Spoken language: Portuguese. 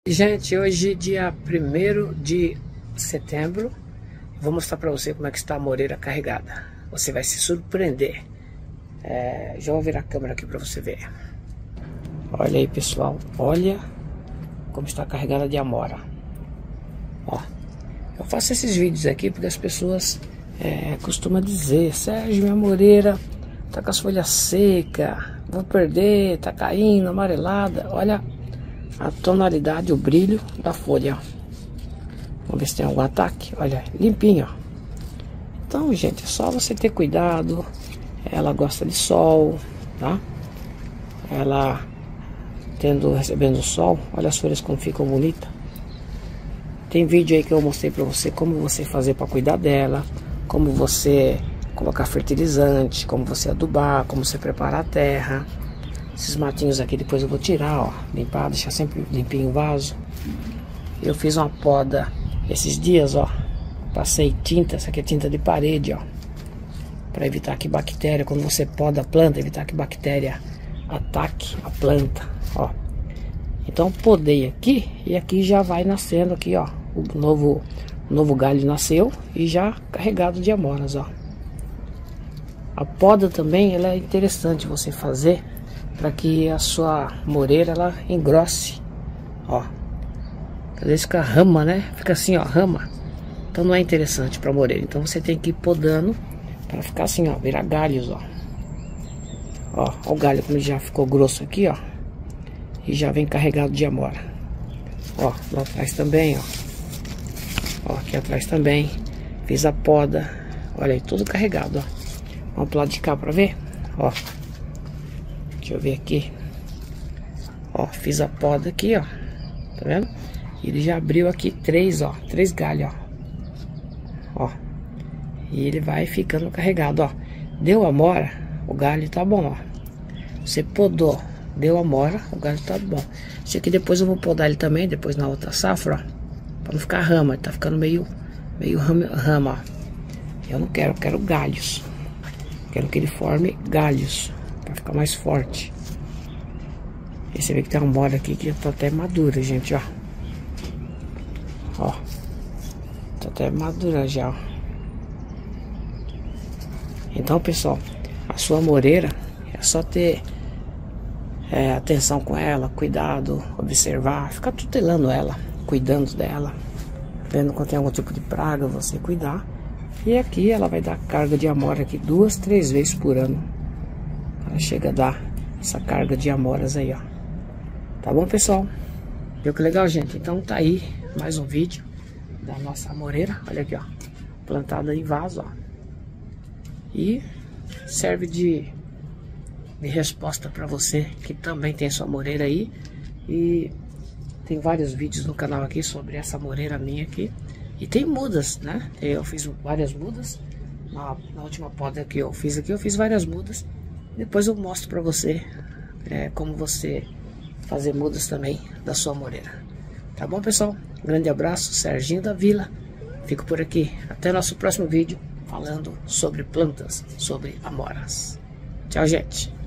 Gente, hoje dia 1º de setembro, vou mostrar para você como é que está a moreira carregada. Você vai se surpreender. Já vou virar a câmera aqui para você ver. Olha aí, pessoal, olha como está carregada de amora. Ó, eu faço esses vídeos aqui porque as pessoas costumam dizer: Sérgio, minha moreira tá com as folhas secas, vou perder, tá caindo, amarelada. Olha a tonalidade, o brilho da folha. Vamos ver se tem algum ataque. Olha, limpinho, ó. Então, gente, é só você ter cuidado. Ela gosta de sol, tá? Ela recebendo sol, olha as folhas como ficam bonitas. Tem vídeo aí que eu mostrei pra você como você fazer pra cuidar dela, como você colocar fertilizante, como você adubar, como você preparar a terra. Esses matinhos aqui depois eu vou tirar, ó, limpar, deixar sempre limpinho o vaso. Eu fiz uma poda esses dias, ó. Passei tinta, essa aqui é tinta de parede, ó, para evitar que bactéria, quando você poda a planta, evitar que bactéria ataque a planta, ó. Então podei aqui e aqui já vai nascendo aqui, ó, o novo galho nasceu e já carregado de amoras, ó. A poda também, ela é interessante você fazer para que a sua moreira ela engrosse, ó. Às vezes fica rama, né? Fica assim, ó, rama. Então não é interessante para moreira. Então você tem que ir podando para ficar assim, ó, virar galhos, ó. Ó o galho como ele já ficou grosso aqui, ó. E já vem carregado de amora. Ó, lá atrás também, ó. Ó, aqui atrás também. Fiz a poda. Olha aí, tudo carregado, ó. Vamos pro lado de cá para ver, ó. Deixa eu ver aqui. Ó, fiz a poda aqui, ó. Tá vendo? Ele já abriu aqui três galhos, ó. Ó. E ele vai ficando carregado, ó. Deu amora, o galho tá bom, ó. Você podou, deu amora, o galho tá bom. Isso aqui depois eu vou podar ele também, depois na outra safra, ó. Pra não ficar rama, ele tá ficando meio rama, ó. Eu não quero, eu quero galhos. Quero que ele forme galhos para ficar mais forte. E você vê que tem uma amora aqui que já tá até madura, gente, ó. Ó, tá até madura já, ó. Então, pessoal, a sua moreira é só ter atenção com ela, cuidado, observar, ficar tutelando ela, cuidando dela, vendo quando tem algum tipo de praga, você cuidar. E aqui ela vai dar carga de amora aqui 2, 3 vezes por ano. Ela chega a dar essa carga de amoras aí, ó. Tá bom, pessoal? Viu que legal, gente? Então tá aí mais um vídeo da nossa amoreira. Olha aqui, ó, plantada em vaso, ó. E serve de resposta para você que também tem sua moreira aí. E tem vários vídeos no canal aqui sobre essa moreira minha aqui. E tem mudas, né? Eu fiz várias mudas. Na última poda que eu fiz aqui, eu fiz várias mudas. Depois eu mostro pra você como você fazer mudas também da sua moreira. Tá bom, pessoal? Grande abraço, Serginho da Vila. Fico por aqui. Até nosso próximo vídeo falando sobre plantas, sobre amoras. Tchau, gente.